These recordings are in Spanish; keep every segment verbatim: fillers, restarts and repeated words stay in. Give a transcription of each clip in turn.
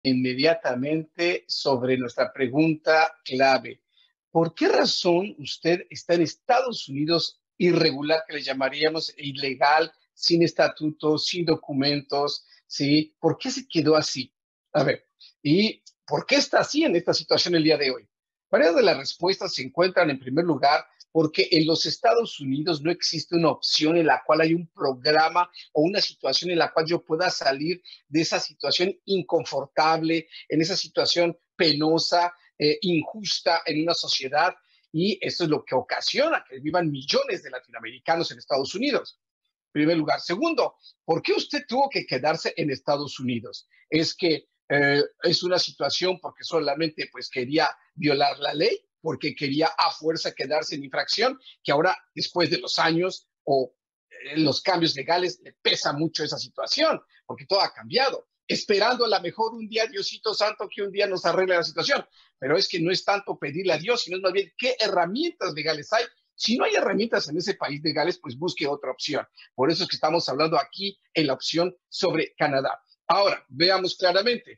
Inmediatamente sobre nuestra pregunta clave. ¿Por qué razón usted está en Estados Unidos irregular, que le llamaríamos ilegal, sin estatuto, sin documentos? ¿Sí? ¿Por qué se quedó así? A ver, ¿y por qué está así en esta situación el día de hoy? Varias de las respuestas se encuentran en primer lugar porque en los Estados Unidos no existe una opción en la cual hay un programa o una situación en la cual yo pueda salir de esa situación inconfortable, en esa situación penosa, eh, injusta en una sociedad. Y esto es lo que ocasiona que vivan millones de latinoamericanos en Estados Unidos. En primer lugar. Segundo, ¿por qué usted tuvo que quedarse en Estados Unidos? Es que eh, es una situación porque solamente pues quería violar la ley, porque quería a fuerza quedarse en infracción, que ahora después de los años o eh, los cambios legales le pesa mucho esa situación, porque todo ha cambiado, esperando a lo mejor un día, Diosito Santo, que un día nos arregle la situación. Pero es que no es tanto pedirle a Dios, sino es más bien qué herramientas legales hay. Si no hay herramientas en ese país legales, pues busque otra opción. Por eso es que estamos hablando aquí en la opción sobre Canadá. Ahora, veamos claramente.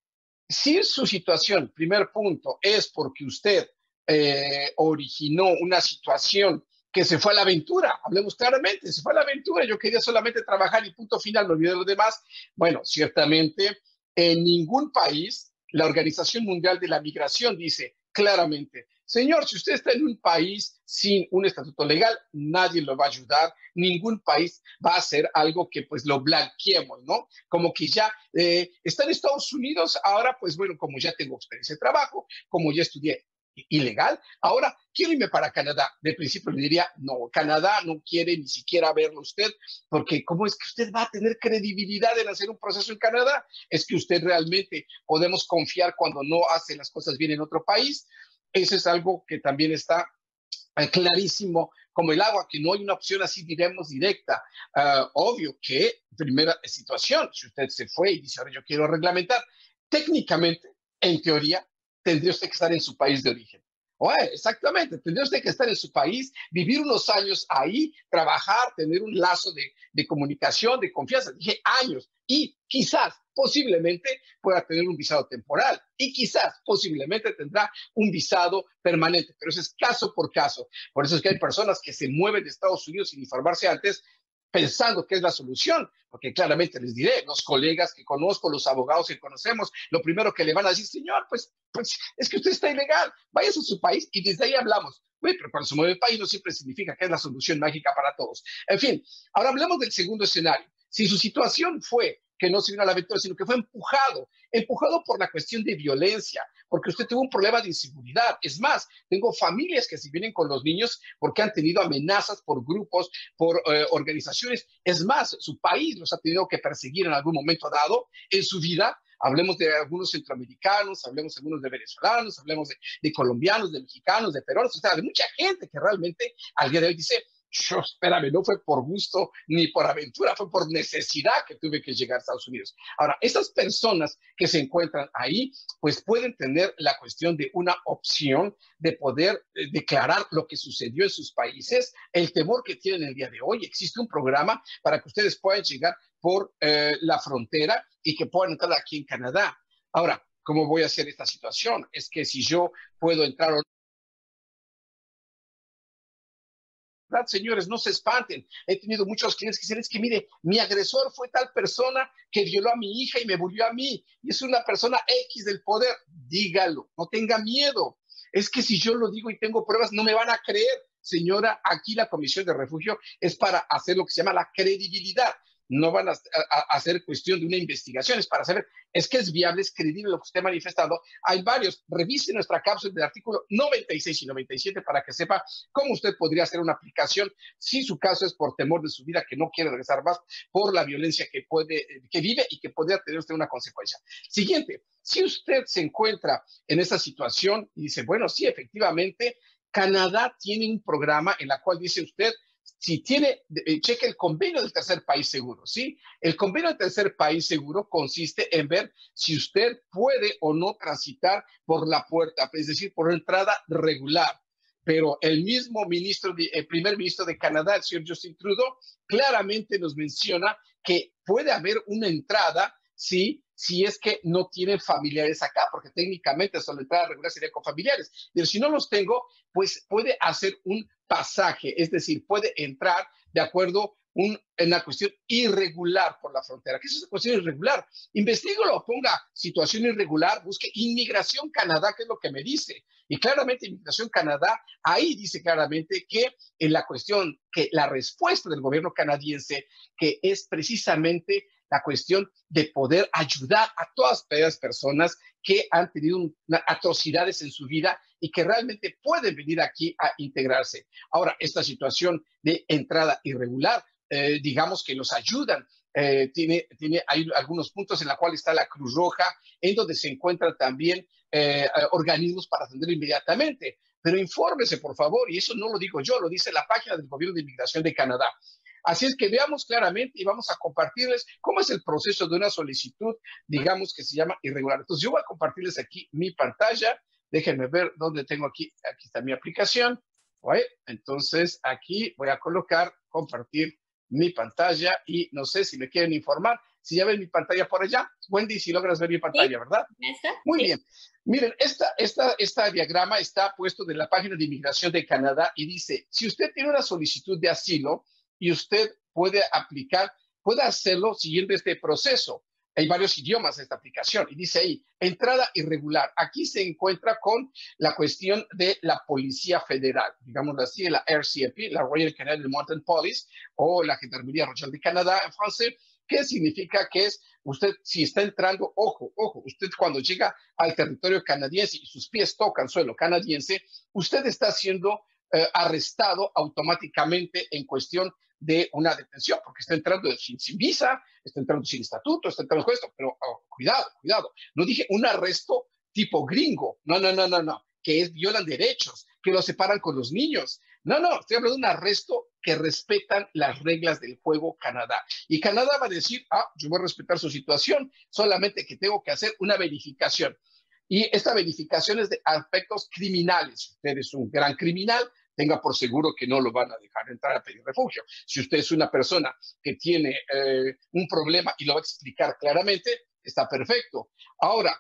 Si su situación, primer punto, es porque usted eh, originó una situación que se fue a la aventura, hablemos claramente, se fue a la aventura, yo quería solamente trabajar y punto final, me olvidé de lo demás. Bueno, ciertamente, en ningún país, la Organización Mundial de la Migración dice claramente, señor, si usted está en un país sin un estatuto legal, nadie lo va a ayudar, ningún país va a hacer algo que pues lo blanqueemos, ¿no? Como que ya eh, está en Estados Unidos, ahora pues bueno, como ya tengo experiencia de trabajo, como ya estudié ilegal, ahora quiero irme para Canadá. De principio le diría, no, Canadá no quiere ni siquiera verlo usted, porque ¿cómo es que usted va a tener credibilidad en hacer un proceso en Canadá? Es que usted realmente podemos confiar cuando no hace las cosas bien en otro país. Eso es algo que también está eh, clarísimo como el agua, que no hay una opción así, diremos, directa. Uh, obvio que, primera situación, si usted se fue y dice, ahora yo quiero reglamentar, técnicamente, en teoría, tendría usted que estar en su país de origen. Oh, exactamente, tendría usted que estar en su país, vivir unos años ahí, trabajar, tener un lazo de, de comunicación, de confianza. Dije años, y quizás, posiblemente, pueda tener un visado temporal, y quizás, posiblemente, tendrá un visado permanente, pero eso es caso por caso. Por eso es que hay personas que se mueven de Estados Unidos sin informarse antes, pensando que es la solución, porque claramente les diré, los colegas que conozco, los abogados que conocemos, lo primero que le van a decir, señor, pues, pues es que usted está ilegal, váyase a su país y desde ahí hablamos. Uy, pero cuando se mueve el país no siempre significa que es la solución mágica para todos. En fin, ahora hablemos del segundo escenario. Si su situación fue que no se vino a la aventura, sino que fue empujado, empujado por la cuestión de violencia, porque usted tuvo un problema de inseguridad. Es más, tengo familias que se vienen con los niños porque han tenido amenazas por grupos, por eh, organizaciones. Es más, su país los ha tenido que perseguir en algún momento dado en su vida. Hablemos de algunos centroamericanos, hablemos de algunos de venezolanos, hablemos de, de colombianos, de mexicanos, de peruanos, o sea, de mucha gente que realmente al día de hoy dice, yo, espérame, no fue por gusto ni por aventura, fue por necesidad que tuve que llegar a Estados Unidos. Ahora, esas personas que se encuentran ahí, pues pueden tener la cuestión de una opción de poder eh, declarar lo que sucedió en sus países, el temor que tienen el día de hoy. Existe un programa para que ustedes puedan llegar por eh, la frontera y que puedan entrar aquí en Canadá. Ahora, ¿cómo voy a hacer esta situación? Es que si yo puedo entrar o señores, no se espanten. He tenido muchos clientes que dicen, es que mire, mi agresor fue tal persona que violó a mi hija y me volvió a mí. Y es una persona X del poder. Dígalo, no tenga miedo. Es que si yo lo digo y tengo pruebas, no me van a creer. Señora, aquí la Comisión de Refugio es para hacer lo que se llama la credibilidad. No van a, a, a hacer cuestión de una investigación, es para saber, es que es viable, es creíble lo que usted ha manifestado. Hay varios, revise nuestra cápsula del artículo noventa y seis y noventa y siete para que sepa cómo usted podría hacer una aplicación si su caso es por temor de su vida, que no quiere regresar más, por la violencia que, puede, que vive y que podría tener usted una consecuencia. Siguiente, si usted se encuentra en esa situación y dice, bueno, sí, efectivamente, Canadá tiene un programa en la cual dice usted, si tiene, eh, cheque el convenio del tercer país seguro, ¿sí? El convenio del tercer país seguro consiste en ver si usted puede o no transitar por la puerta, es decir, por entrada regular. Pero el mismo ministro, de, el primer ministro de Canadá, el señor Justin Trudeau, claramente nos menciona que puede haber una entrada, ¿sí? si es que no tienen familiares acá, porque técnicamente solo entrada regular sería con familiares. Pero si no los tengo, pues puede hacer un pasaje, es decir, puede entrar de acuerdo un, en la cuestión irregular por la frontera. ¿Qué es esa cuestión irregular? Investígalo, ponga situación irregular, busque Inmigración Canadá, que es lo que me dice. Y claramente Inmigración Canadá, ahí dice claramente que en la cuestión, que la respuesta del gobierno canadiense, que es precisamente la cuestión de poder ayudar a todas aquellas personas que han tenido una, atrocidades en su vida y que realmente pueden venir aquí a integrarse. Ahora, esta situación de entrada irregular, eh, digamos que nos ayudan. Eh, tiene, tiene, hay algunos puntos en la cual está la Cruz Roja, en donde se encuentran también eh, organismos para atenderlo inmediatamente. Pero infórmese, por favor, y eso no lo digo yo, lo dice la página del Gobierno de Inmigración de Canadá. Así es que veamos claramente y vamos a compartirles cómo es el proceso de una solicitud, digamos que se llama irregular. Entonces yo voy a compartirles aquí mi pantalla. Déjenme ver dónde tengo aquí. Aquí está mi aplicación. ¿Vale? Entonces aquí voy a colocar, compartir mi pantalla y no sé si me quieren informar. Si ya ven mi pantalla por allá, Wendy, si logras ver mi pantalla, ¿sí? ¿Verdad? ¿Está? Muy ¿Sí? bien. Miren, esta, esta, esta diagrama está puesto de la página de Inmigración de Canadá y dice, si usted tiene una solicitud de asilo y usted puede aplicar, puede hacerlo siguiendo este proceso. Hay varios idiomas de esta aplicación y dice ahí, entrada irregular. Aquí se encuentra con la cuestión de la Policía Federal, digamos así, la R C M P, la Royal Canadian Mounted Police o la Gendarmería Royal de Canadá en francés, que significa que es usted, si está entrando, ojo, ojo, usted cuando llega al territorio canadiense y sus pies tocan suelo canadiense, usted está siendo eh, arrestado automáticamente en cuestión de una detención, porque está entrando sin, sin visa, está entrando sin estatuto, está entrando con esto, pero oh, cuidado, cuidado, no dije un arresto tipo gringo, no, no, no, no, no, que es, violan derechos, que lo separan con los niños, no, no, estoy hablando de un arresto que respetan las reglas del juego Canadá, y Canadá va a decir, ah, yo voy a respetar su situación, solamente que tengo que hacer una verificación, y esta verificación es de aspectos criminales, si usted es un gran criminal, tenga por seguro que no lo van a dejar entrar a pedir refugio. Si usted es una persona que tiene eh, un problema y lo va a explicar claramente, está perfecto. Ahora,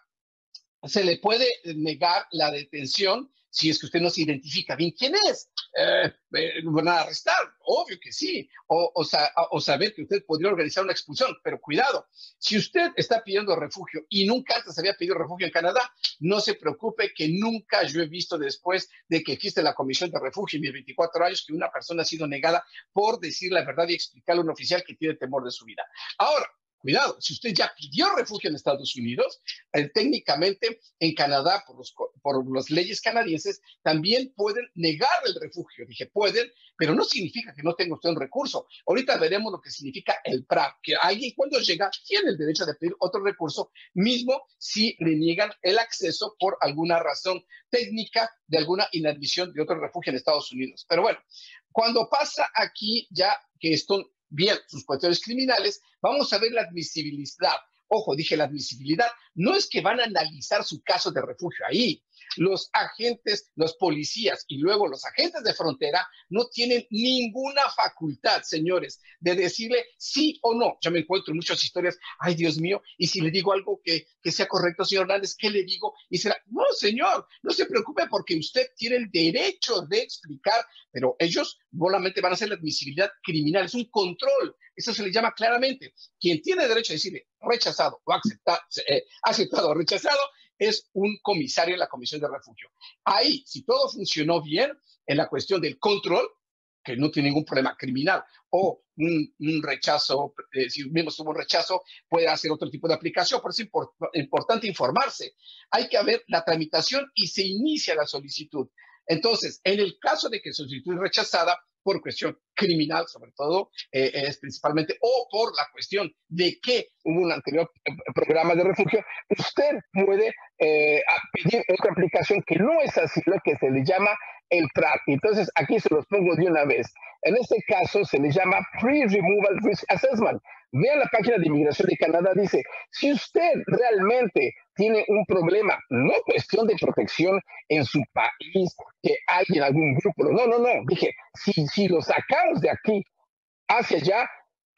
se le puede negar la detención si es que usted no se identifica bien quién es. Eh, eh, van a arrestar, obvio que sí, o, o, o saber que usted podría organizar una expulsión, pero cuidado, si usted está pidiendo refugio y nunca antes había pedido refugio en Canadá, no se preocupe que nunca yo he visto después de que existe la Comisión de Refugio en mis veinticuatro años que una persona ha sido negada por decir la verdad y explicarle a un oficial que tiene temor de su vida. Ahora, cuidado, si usted ya pidió refugio en Estados Unidos, eh, técnicamente en Canadá, por, los, por las leyes canadienses, también pueden negar el refugio. Dije, pueden, pero no significa que no tenga usted un recurso. Ahorita veremos lo que significa el P R A, que alguien cuando llega tiene el derecho de pedir otro recurso, mismo si le niegan el acceso por alguna razón técnica de alguna inadmisión de otro refugio en Estados Unidos. Pero bueno, cuando pasa aquí ya que esto... bien sus cuestiones criminales, vamos a ver la admisibilidad. Ojo, dije la admisibilidad, no es que van a analizar su caso de refugio ahí. Los agentes, los policías y luego los agentes de frontera no tienen ninguna facultad, señores, de decirle sí o no. Yo me encuentro en muchas historias, ay Dios mío, y si le digo algo que, que sea correcto, señor Hernández, ¿qué le digo? Y será, no señor, no se preocupe porque usted tiene el derecho de explicar, pero ellos solamente van a hacer la admisibilidad criminal, es un control, eso se le llama claramente. Quien tiene derecho a decirle rechazado o aceptado, eh, aceptado o rechazado, es un comisario en la Comisión de Refugio. Ahí, si todo funcionó bien en la cuestión del control, que no tiene ningún problema criminal, o un, un rechazo, eh, si mismo tuvo un rechazo, puede hacer otro tipo de aplicación, por eso es import, importante informarse. Hay que ver la tramitación y se inicia la solicitud. Entonces, en el caso de que su solicitud es rechazada, por cuestión criminal, sobre todo, eh, es principalmente, o por la cuestión de que hubo un anterior programa de refugio, usted puede eh, pedir otra aplicación que no es así, lo que se le llama el P R A. Entonces, aquí se los pongo de una vez. En este caso, se le llama Pre-Removal Risk Assessment. Vean la página de Inmigración de Canadá, dice, si usted realmente tiene un problema, no cuestión de protección en su país, que hay en algún grupo, no, no, no, dije, si, si lo sacamos de aquí hacia allá,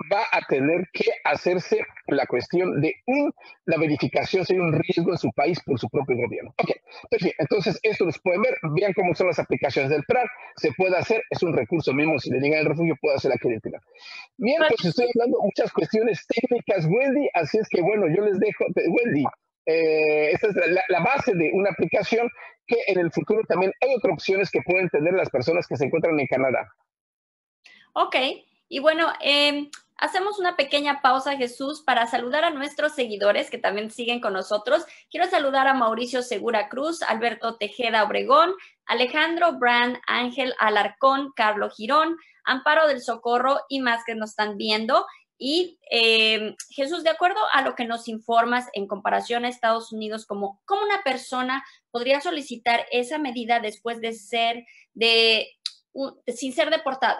va a tener que hacerse la cuestión de un, la verificación si hay un riesgo en su país por su propio gobierno. Ok, perfecto. Entonces, esto los pueden ver, vean cómo son las aplicaciones del P R A, se puede hacer, es un recurso mismo, si le llegan el refugio, puede hacer la credencial. Bien, pues estoy hablando muchas cuestiones técnicas, Wendy, así es que bueno, yo les dejo, Wendy, eh, esta es la, la base de una aplicación que en el futuro también hay otras opciones que pueden tener las personas que se encuentran en Canadá. Ok, y bueno, eh, hacemos una pequeña pausa, Jesús, para saludar a nuestros seguidores que también siguen con nosotros. Quiero saludar a Mauricio Segura Cruz, Alberto Tejeda Obregón, Alejandro Brand, Ángel Alarcón, Carlos Girón, Amparo del Socorro y más que nos están viendo. Y eh, Jesús, de acuerdo a lo que nos informas en comparación a Estados Unidos, ¿cómo, cómo una persona podría solicitar esa medida después de ser, de, uh, sin ser deportada?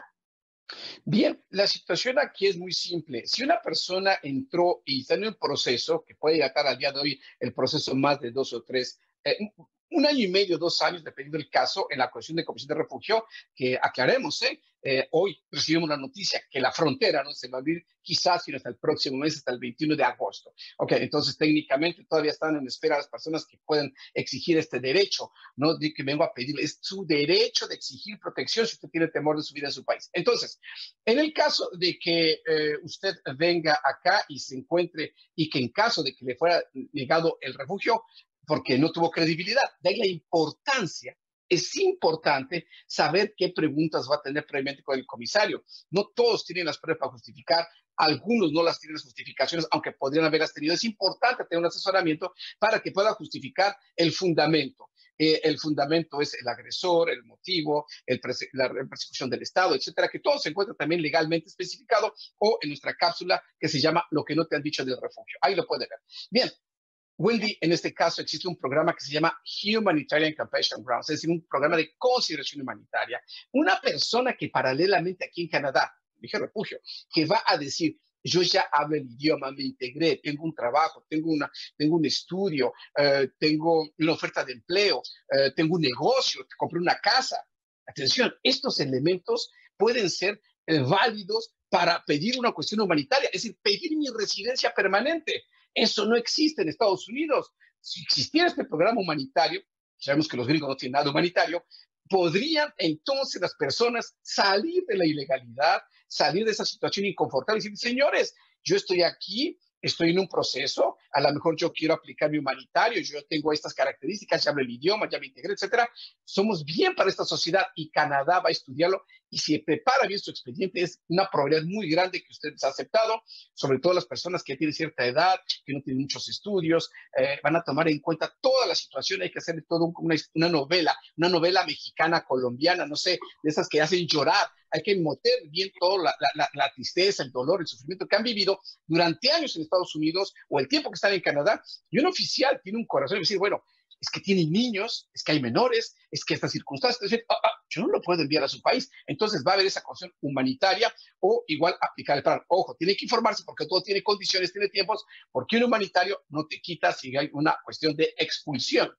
Bien, la situación aquí es muy simple. Si una persona entró y está en un proceso, que puede llegar al día de hoy el proceso más de dos o tres, eh, un año y medio, dos años, dependiendo del caso, en la cuestión de comisión de refugio, que aclaremos, ¿eh? Eh, hoy recibimos la noticia que la frontera no se va a abrir quizás sino hasta el próximo mes, hasta el veintiuno de agosto. Ok, entonces técnicamente todavía están en espera las personas que pueden exigir este derecho, no de que vengo a pedir, es su derecho de exigir protección si usted tiene temor de su vida en su país. Entonces, en el caso de que eh, usted venga acá y se encuentre y que en caso de que le fuera negado el refugio, porque no tuvo credibilidad, de ahí la importancia. Es importante saber qué preguntas va a tener previamente con el comisario. No todos tienen las pruebas para justificar, algunos no las tienen las justificaciones, aunque podrían haberlas tenido. Es importante tener un asesoramiento para que pueda justificar el fundamento. Eh, el fundamento es el agresor, el motivo, el perse la persecución del Estado, etcétera, que todo se encuentra también legalmente especificado o en nuestra cápsula que se llama Lo que no te han dicho del refugio. Ahí lo puede ver. Bien. Wendy, en este caso existe un programa que se llama Humanitarian Compassion Grounds, es decir, un programa de consideración humanitaria. Una persona que paralelamente aquí en Canadá, dije refugio, que va a decir, yo ya hablo el idioma, me integré, tengo un trabajo, tengo, una, tengo un estudio, eh, tengo una oferta de empleo, eh, tengo un negocio, compré una casa. Atención, estos elementos pueden ser eh, válidos para pedir una cuestión humanitaria, es decir, pedir mi residencia permanente. Eso no existe en Estados Unidos. Si existiera este programa humanitario, sabemos que los gringos no tienen nada humanitario, podrían entonces las personas salir de la ilegalidad, salir de esa situación inconfortable y decir, señores, yo estoy aquí, estoy en un proceso, a lo mejor yo quiero aplicar mi humanitario, yo tengo estas características, ya hablo el idioma, ya me integré, etcétera. Somos bien para esta sociedad y Canadá va a estudiarlo y si prepara bien su expediente es una probabilidad muy grande que usted ha aceptado, sobre todo las personas que tienen cierta edad, que no tienen muchos estudios, eh, van a tomar en cuenta toda la situación, hay que hacer todo una, una novela, una novela mexicana, colombiana, no sé, de esas que hacen llorar, hay que meter bien toda la, la, la tristeza, el dolor, el sufrimiento que han vivido durante años en Estados Unidos o el tiempo que están en Canadá, y un oficial tiene un corazón y decir, bueno, es que tienen niños, es que hay menores, es que estas circunstancias, es decir, ah, ah, yo no lo puedo enviar a su país. Entonces va a haber esa cuestión humanitaria o igual aplicar el plan. Ojo, tiene que informarse porque todo tiene condiciones, tiene tiempos, porque un humanitario no te quita si hay una cuestión de expulsión.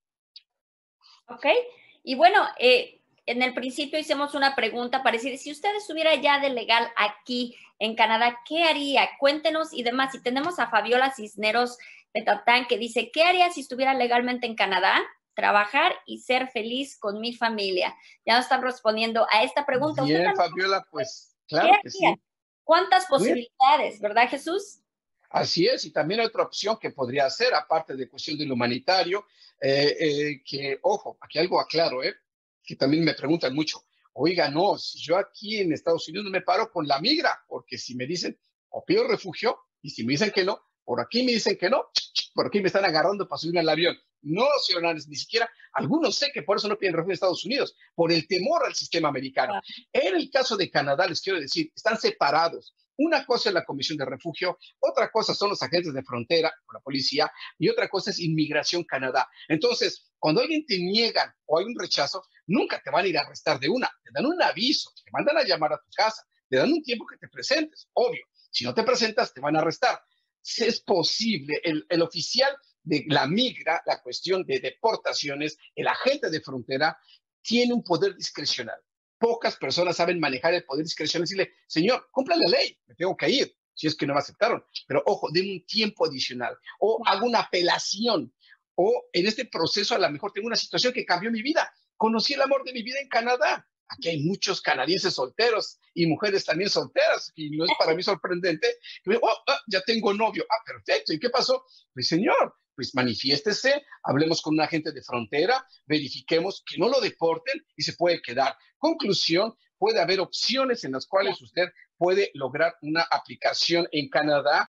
Ok, y bueno, eh, en el principio hicimos una pregunta para decir, si usted estuviera ya de legal aquí en Canadá, ¿qué haría? Cuéntenos y demás. Y tenemos a Fabiola Cisneros Petatán que dice, ¿qué haría si estuviera legalmente en Canadá? Trabajar y ser feliz con mi familia. Ya nos están respondiendo a esta pregunta. Bien, Fabiola, pues ¿Qué claro que haría? sí. ¿Cuántas posibilidades, verdad, Jesús? Así es, y también hay otra opción que podría hacer, aparte de cuestión de lo humanitario, eh, eh, que, ojo, aquí algo aclaro, eh, que también me preguntan mucho, oiga, no, si yo aquí en Estados Unidos no me paro con la migra, porque si me dicen, o pido refugio, y si me dicen que no, por aquí me dicen que no, por aquí me están agarrando para subirme al avión. No, señores, ni siquiera, algunos sé que por eso no piden refugio en Estados Unidos, por el temor al sistema americano. Ah. En el caso de Canadá, les quiero decir, están separados. Una cosa es la Comisión de Refugio, otra cosa son los agentes de frontera, o la policía, y otra cosa es Inmigración Canadá. Entonces, cuando alguien te niegan o hay un rechazo, nunca te van a ir a arrestar de una. Te dan un aviso, te mandan a llamar a tu casa, te dan un tiempo que te presentes, obvio. Si no te presentas, te van a arrestar. Si es posible, el, el oficial de la migra, la cuestión de deportaciones, el agente de frontera, tiene un poder discrecional. Pocas personas saben manejar el poder discrecional y decirle, señor, cumpla la ley, me tengo que ir. si es que no me aceptaron. Pero ojo, denme un tiempo adicional o hago una apelación o en este proceso a lo mejor tengo una situación que cambió mi vida. Conocí el amor de mi vida en Canadá. Aquí hay muchos canadienses solteros y mujeres también solteras, y no es para mí sorprendente. Oh, ah, ya tengo novio. Ah, perfecto. ¿Y qué pasó? Pues señor, pues manifiéstese, hablemos con un agente de frontera, verifiquemos que no lo deporten y se puede quedar. Conclusión, puede haber opciones en las cuales usted puede lograr una aplicación en Canadá